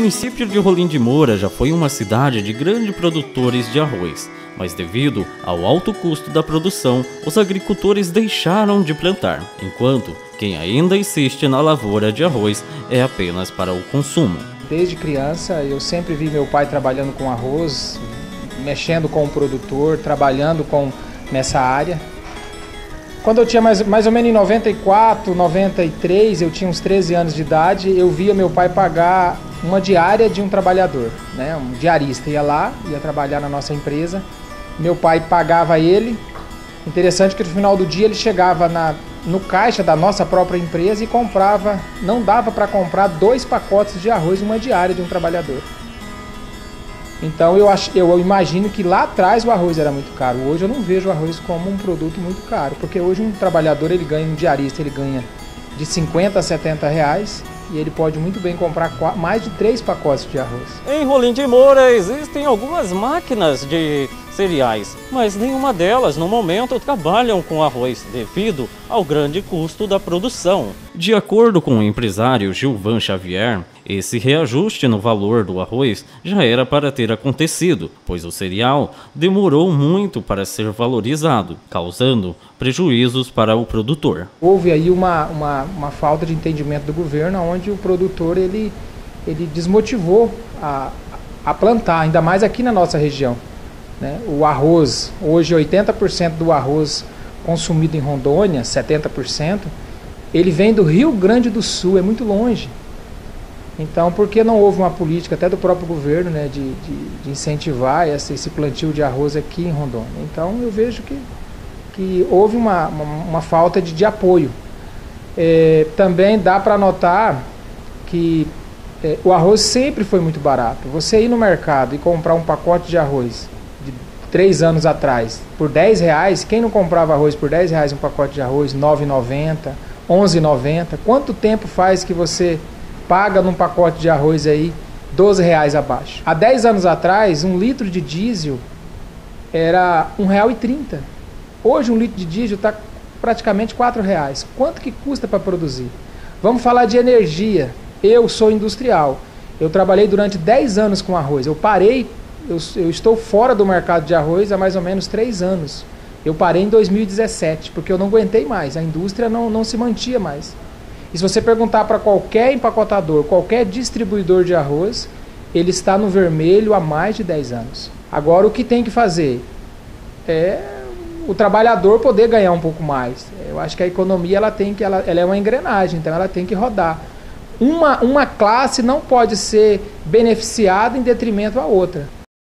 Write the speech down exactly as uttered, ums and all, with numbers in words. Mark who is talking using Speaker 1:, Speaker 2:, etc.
Speaker 1: município de Rolim de Moura já foi uma cidade de grandes produtores de arroz, mas devido ao alto custo da produção, os agricultores deixaram de plantar, enquanto quem ainda insiste na lavoura de arroz é apenas para o consumo.
Speaker 2: Desde criança eu sempre vi meu pai trabalhando com arroz, mexendo com o produtor, trabalhando com, nessa área. Quando eu tinha mais, mais ou menos em noventa e quatro, noventa e três, eu tinha uns treze anos de idade, eu via meu pai pagar uma diária de um trabalhador, né? Um diarista ia lá, ia trabalhar na nossa empresa, meu pai pagava ele. Interessante que no final do dia ele chegava na, no caixa da nossa própria empresa e comprava, não dava para comprar dois pacotes de arroz uma diária de um trabalhador. Então eu, ach, eu imagino que lá atrás o arroz era muito caro. Hoje eu não vejo o arroz como um produto muito caro, porque hoje um trabalhador, ele ganha, um diarista, ele ganha de cinquenta a setenta reais e ele pode muito bem comprar mais de três pacotes de arroz.
Speaker 1: Em Rolim de Moura existem algumas máquinas de cereais, mas nenhuma delas no momento trabalham com arroz devido ao grande custo da produção. De acordo com o empresário Gilvan Xavier, esse reajuste no valor do arroz já era para ter acontecido, pois o cereal demorou muito para ser valorizado, causando prejuízos para o produtor.
Speaker 2: Houve aí uma, uma, uma falta de entendimento do governo, onde o produtor ele, ele desmotivou a, a plantar, ainda mais aqui na nossa região. Né? O arroz, hoje oitenta por cento do arroz consumido em Rondônia, setenta por cento, ele vem do Rio Grande do Sul, é muito longe. Então, por que não houve uma política até do próprio governo, né, de, de, de incentivar esse, esse plantio de arroz aqui em Rondônia? Então, eu vejo que, que houve uma, uma, uma falta de, de apoio. É, também dá para notar que é, o arroz sempre foi muito barato. Você ir no mercado e comprar um pacote de arroz de três anos atrás por dez reais, quem não comprava arroz por dez reais um pacote de arroz, nove reais e noventa centavos, onze reais e noventa centavos? Quanto tempo faz que você paga num pacote de arroz aí doze reais abaixo? Há dez anos atrás, um litro de diesel era um real e trinta centavos. Hoje um litro de diesel está praticamente quatro reais. Quanto que custa para produzir? Vamos falar de energia. Eu sou industrial. Eu trabalhei durante dez anos com arroz. Eu parei, eu, eu estou fora do mercado de arroz há mais ou menos três anos. Eu parei em dois mil e dezessete, porque eu não aguentei mais. A indústria não, não se mantia mais. E se você perguntar para qualquer empacotador, qualquer distribuidor de arroz, ele está no vermelho há mais de dez anos. Agora, o que tem que fazer é o trabalhador poder ganhar um pouco mais. Eu acho que a economia ela tem que, ela, ela é uma engrenagem, então ela tem que rodar. Uma, uma classe não pode ser beneficiada em detrimento à outra.